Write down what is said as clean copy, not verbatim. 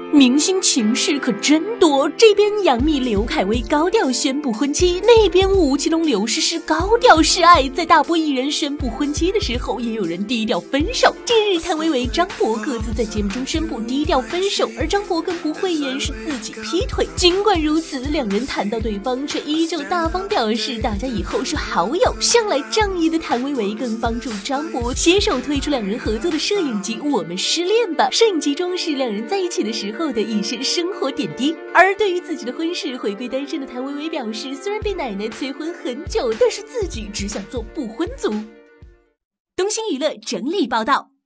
明星情事可真多，这边杨幂刘恺威高调宣布婚期，那边吴奇隆刘诗诗高调示爱。在大波艺人宣布婚期的时候，也有人低调分手。近日谭维维、张博各自在节目中宣布低调分手，而张博更不讳言是自己劈腿。尽管如此，两人谈到对方，却依旧大方表示大家以后是好友。向来仗义的谭维维更帮助张博携手推出两人合作的摄影集《我们失恋吧》，摄影集中是两人在一起的时候的一些生活点滴。而对于自己的婚事回归单身的谭维维表示，虽然被奶奶催婚很久，但是自己只想做不婚族。东星娱乐整理报道。